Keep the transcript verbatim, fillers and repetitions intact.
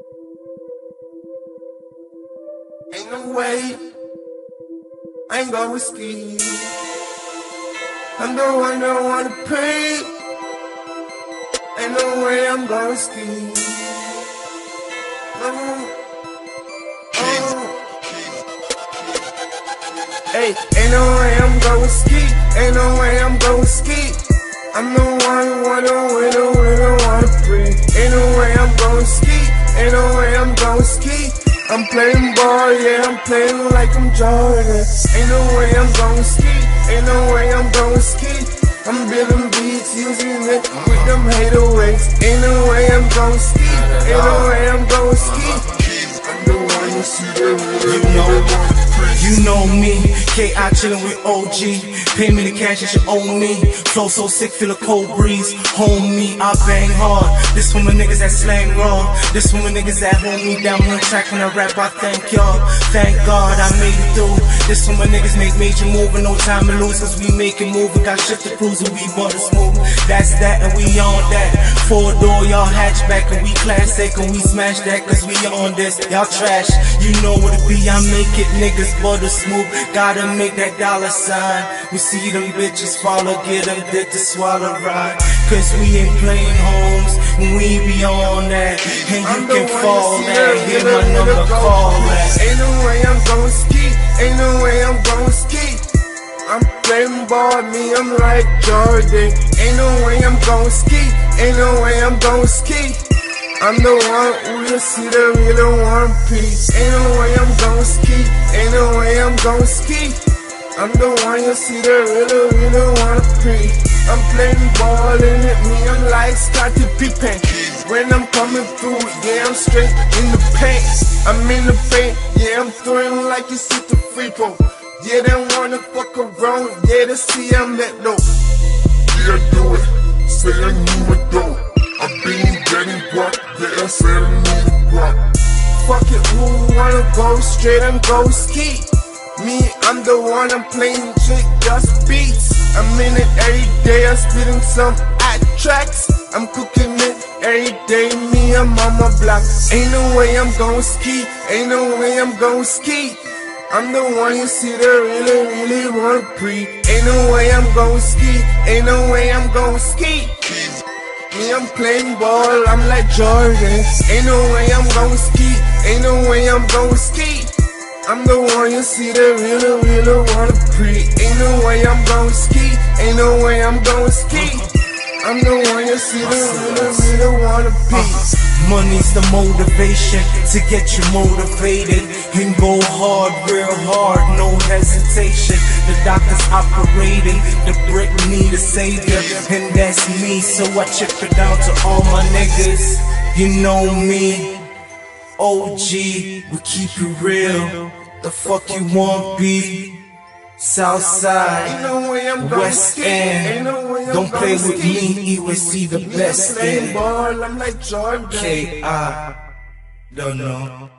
Ain't no way I ain't going ski. I'm the one that wanna pay. Ain't no way I'm going ski. No. Oh. Hey, ain't no way I'm going ski. Ain't no way I'm going ski. I'm the one who wanna win, the winner wanna free. Ain't no way I'm going ski. Ain't no way I'm going ski. I'm playing ball, yeah, I'm playing like I'm Jordan. Ain't no way I'm going ski. Ain't no way I'm going ski. I'm building beats, using it with them hater weights. Ain't no way I'm going ski. Ain't no way I'm going ski. I'm the one you see them. You know, you know me, K I chillin' with O G. Pay me the cash that you owe me. Flow so sick, feel a cold breeze. Homie, I bang hard. This for my niggas that slang raw. This for my niggas that hold me down on the track when I rap. I thank y'all. Thank God I made it through. This for my niggas make major move and no time to lose. Cause we make it move. We got shit to prove and we butter smooth. That's that and we on that. Four door, y'all hatchback and we classic and we smash that cause we on this. Y'all trash, you know what it be. I make it niggas butter smooth. Gotta make that dollar sign. We see them bitches follow, get them dick to swallow ride. Cause we ain't playing homes, we be on that. And you I'm can fall that, hit my number, call that. Ain't no way I'm going ski, ain't no way I'm going ski. I'm playing ball, me, I'm like Jordan. Ain't no way I'm going ski, ain't no way I'm going ski. I'm the one who you see the real one piece. Ain't no way I'm going ski, ain't no way I'm going ski. I'm the one you see the real, real one piece. I'm playing ball in it, me, I'm like Scottie Pippen. When I'm coming through, yeah, I'm straight in the paint. I'm in the paint, yeah, I'm throwing like you see the free throw. Yeah, they wanna fuck around, yeah, they see I'm that low. Yeah, do it, say I knew it though. I've been getting guap, yeah, I said I need a guap. Fuck it, who wanna go straight and go ski? Me, I'm the one, I'm playing shit, just beats. I'm in it every day, I'm spitting some hot tracks. I'm cooking it every day, me, I'm on my block. Ain't no way I'm gon' ski, ain't no way I'm gon' ski. I'm the one you see that really, really wanna pre. Ain't no way I'm gon' ski, ain't no way I'm gon' ski. Me, I'm playing ball, I'm like Jordan. Ain't no way I'm gon' ski, ain't no way I'm gon' ski. I'm the one you see that really, really wanna pre. Ain't no way I'm gon' ski, ain't no way I'm gon' ski. I'm the one you see that really, really wanna be. Money's the motivation to get you motivated and go hard, real hard, no hesitation. The doctor's operating, the brick need a savior, and that's me. So I chip it down to all my niggas. You know me, O G, we keep it real. The fuck you want, B? Southside, West End. Don't play with me, you will see the best end. I'm like Jordan. K I don't know.